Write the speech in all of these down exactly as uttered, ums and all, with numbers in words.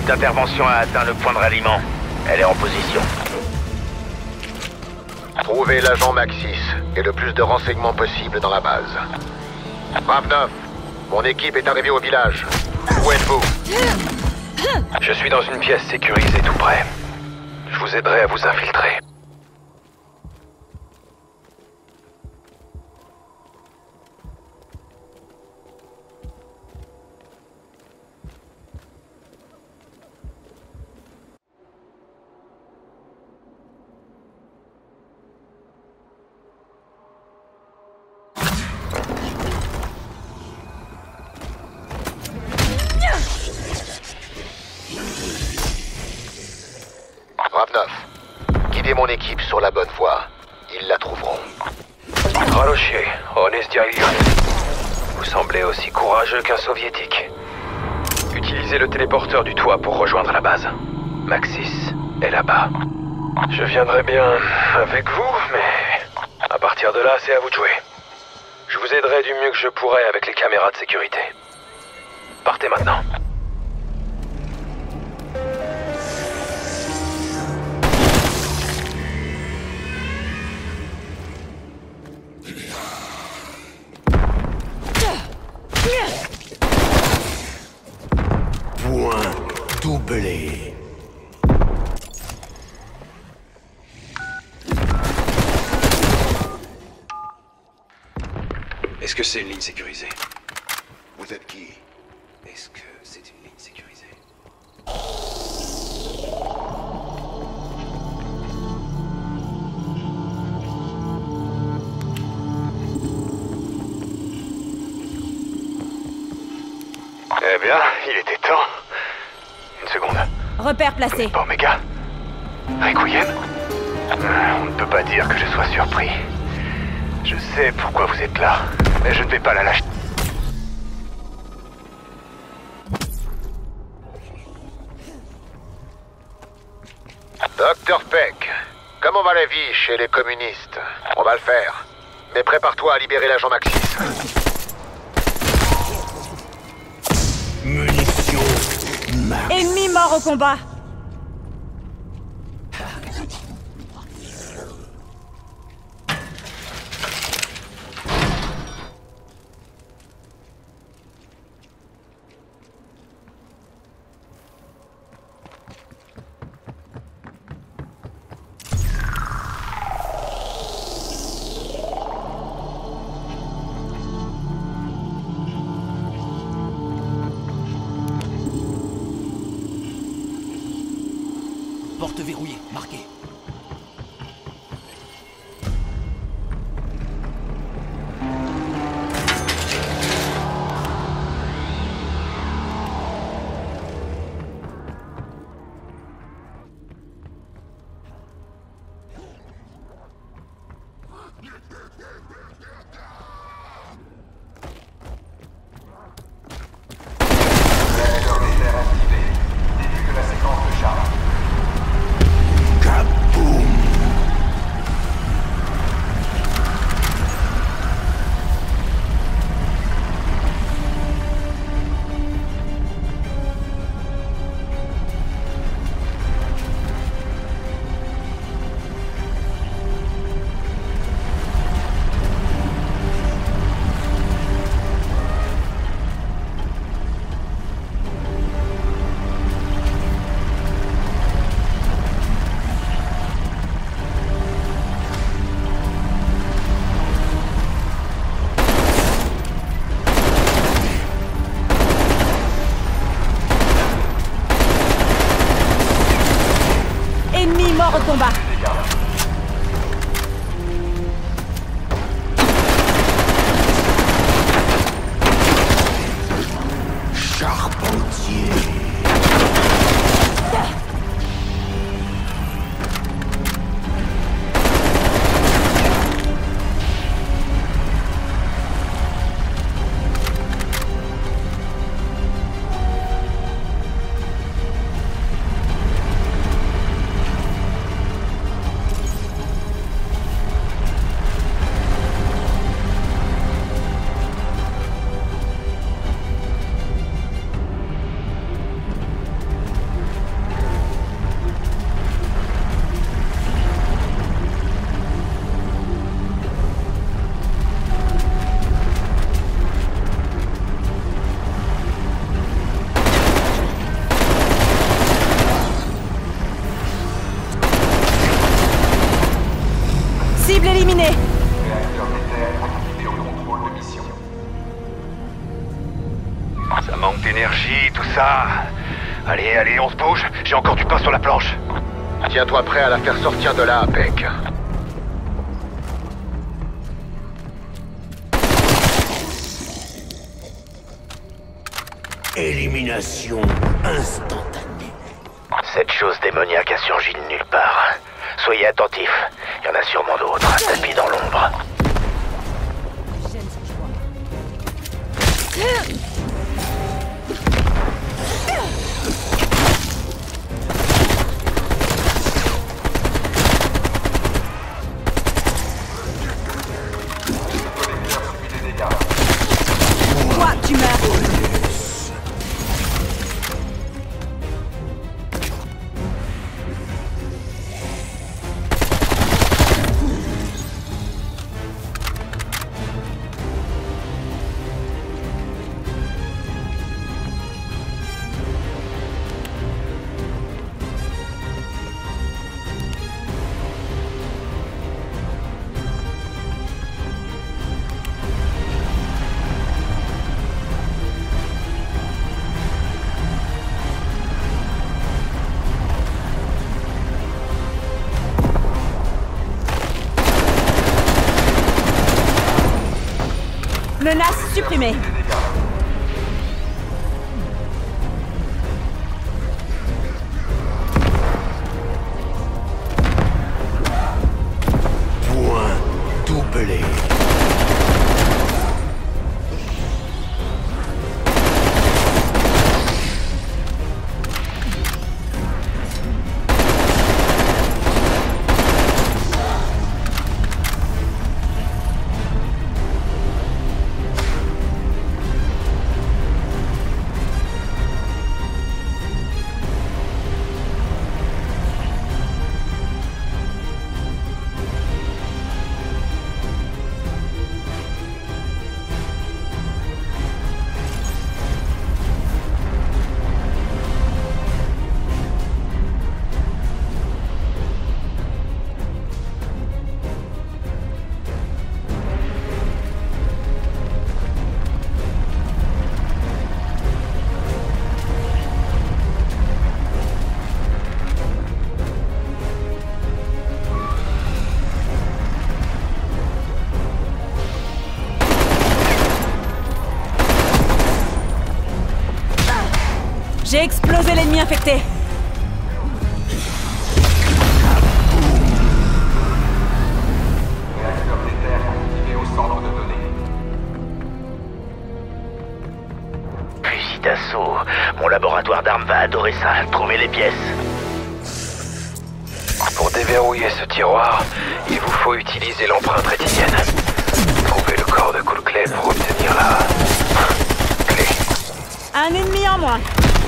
d'intervention a atteint le point de ralliement. Elle est en position. Trouvez l'agent Maxis et le plus de renseignements possible dans la base. Brave neuf, mon équipe est arrivée au village. Où êtes-vous? Je suis dans une pièce sécurisée tout près. Je vous aiderai à vous infiltrer. Brave neuf, guidez mon équipe sur la bonne voie. Ils la trouveront. Ralochier, Honestia Ilion. Vous semblez aussi courageux qu'un soviétique. Utilisez le téléporteur du toit pour rejoindre la base. Maxis est là-bas. Je viendrai bien avec vous, mais à partir de là, c'est à vous de jouer. Je vous aiderai du mieux que je pourrai avec les caméras de sécurité. Partez maintenant. Point doublé. Est-ce que c'est une ligne sécurisée? Vous êtes qui? Est-ce que c'est une ligne sécurisée? Eh bien, il était temps. Une seconde. Repère placé. Pas Omega? Requiem? On ne peut pas dire que je sois surpris. Je sais pourquoi vous êtes là, mais je ne vais pas la lâcher. Docteur Peck, comment va la vie chez les communistes? On va le faire. Mais prépare-toi à libérer l'agent Maxis. Munitions max. Ennemi mort au combat. Porte verrouillée, marquée. Mort au combat. Charpentier. ça. Allez, allez, on se bouge. J'ai encore du pain sur la planche. Tiens-toi prêt à la faire sortir de là, Peck. Élimination instantanée. Cette chose démoniaque a surgi de nulle part. Soyez attentifs, il y en a sûrement d'autres, tapis dans l'ombre. J'aime ce choix. Toi, tu meurs. Menace supprimée. Point doublé. J'ai explosé l'ennemi infecté. Réacteur déter activé au centre de données. Fusil d'assaut. Mon laboratoire d'armes va adorer ça. Trouvez les pièces. Pour déverrouiller ce tiroir, il vous faut utiliser l'empreinte rétinienne. Trouvez le corps de Cool-Clé pour obtenir la... clé. Un ennemi en moins.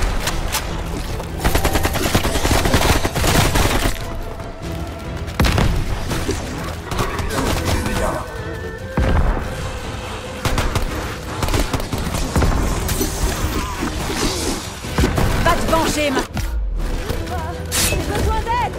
Va te venger, ma... J'ai besoin d'aide.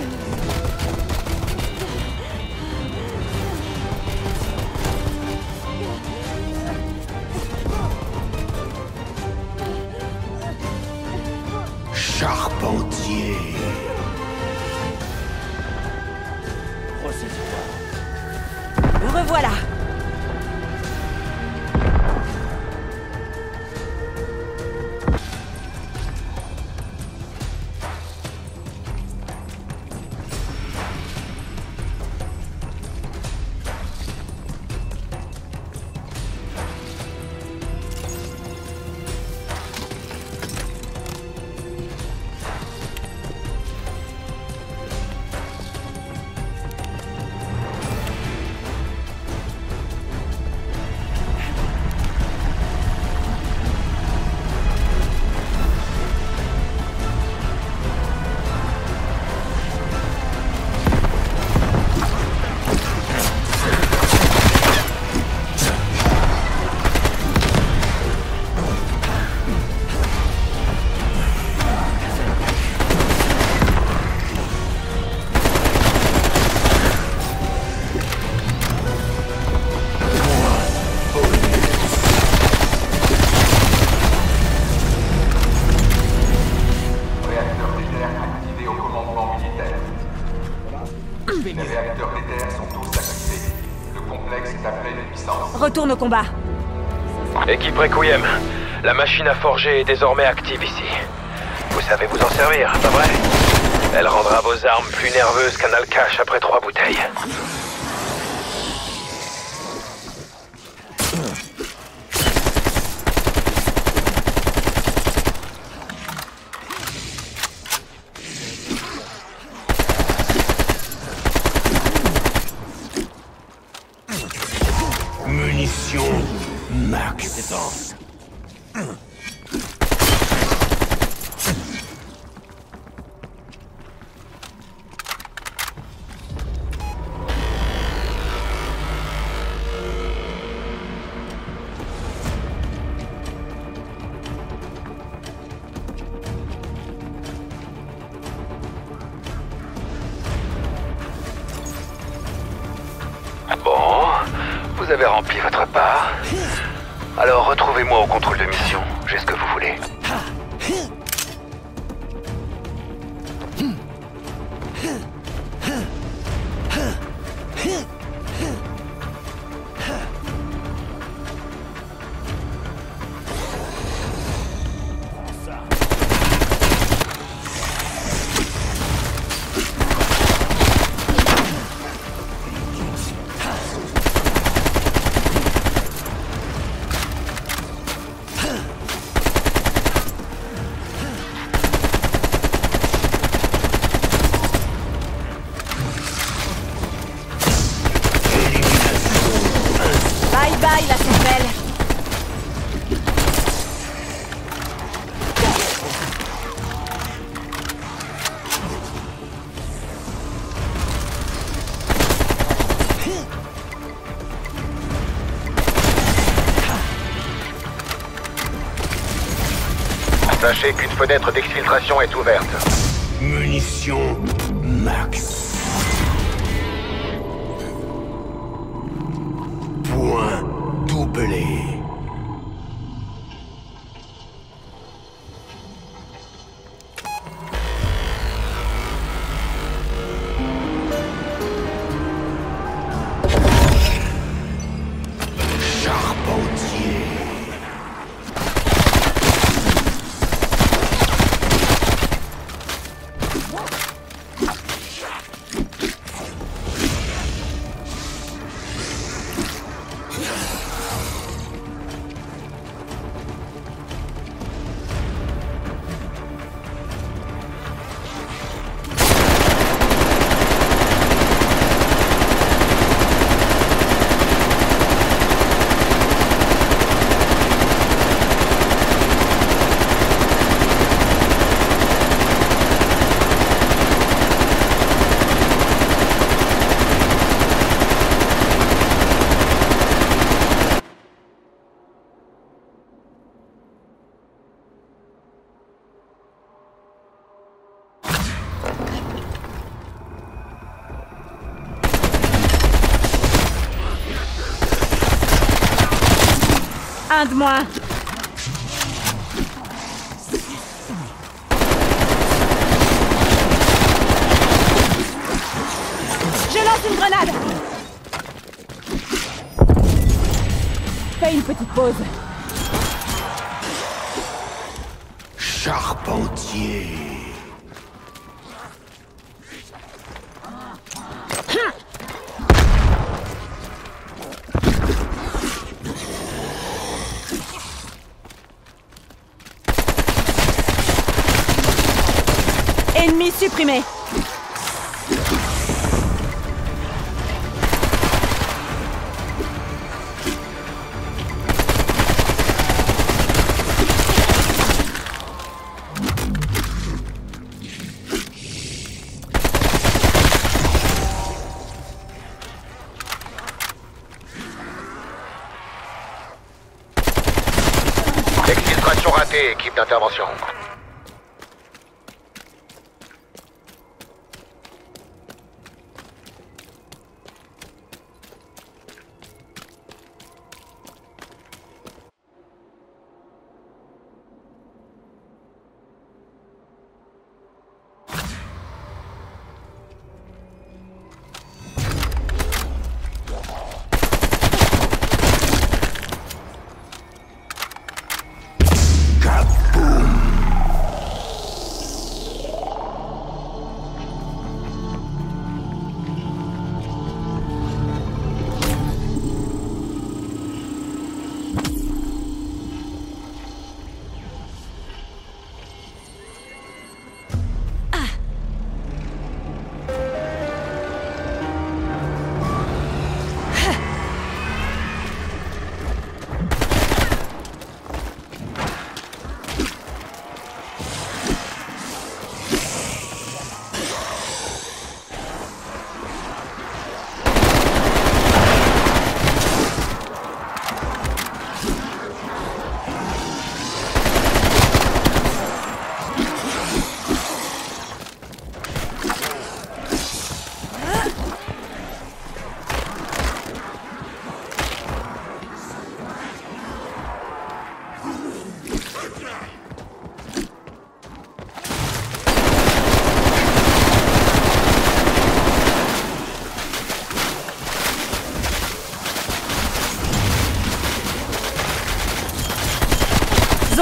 Charpentier. Me revoilà. Les réacteurs D T R sont tous activés. Le complexe est à pleine puissance. Retourne au combat. Équipe Requiem, la machine à forger est désormais active ici. Vous savez vous en servir, pas vrai? Elle rendra vos armes plus nerveuses qu'un alcache après trois bouteilles. Munitions max. Bon, vous avez rempli votre part. Alors retrouvez-moi au contrôle de mission. J'ai ce que vous voulez. Bye bye la cervelle. Sachez qu'une fenêtre d'exfiltration est ouverte. Munitions max. Point doublé. Charpentier. Un de moins. Je lance une grenade. Fais une petite pause. Charpentier. Ennemi supprimé. Exfiltration ratée, équipe d'intervention.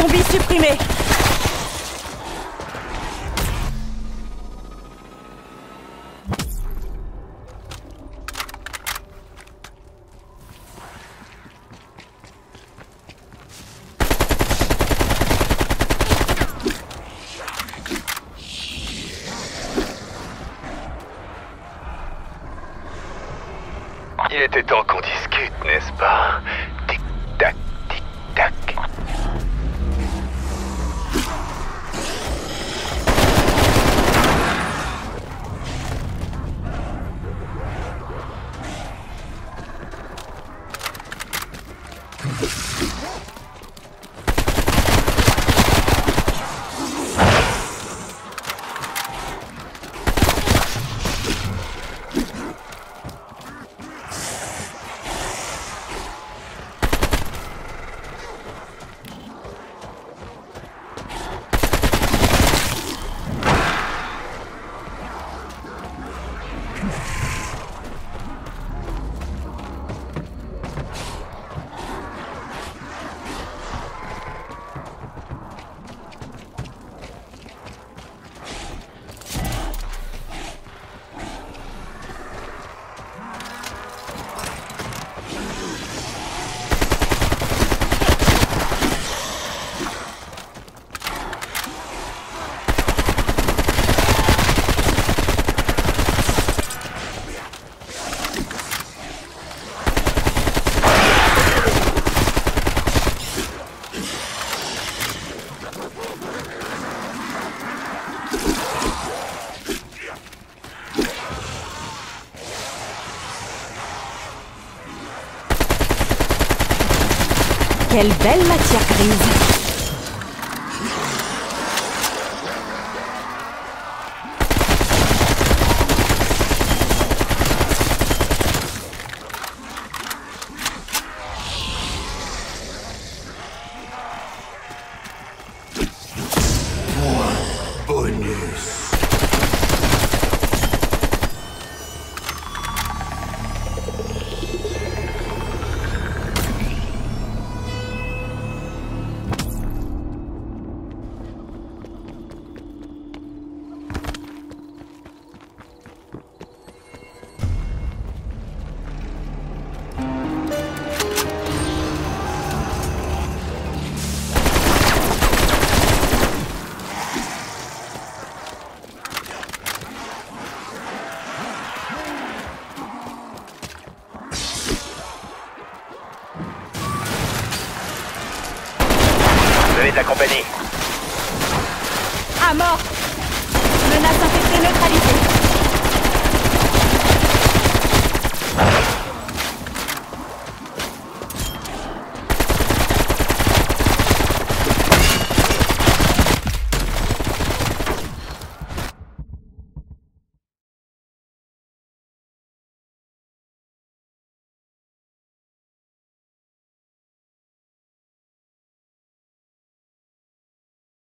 Zombie supprimé. Il était temps qu'on discute, n'est-ce pas? Tic-tac, tic-tac. Quelle belle matière grise. Bonus. Venez de la compagnie.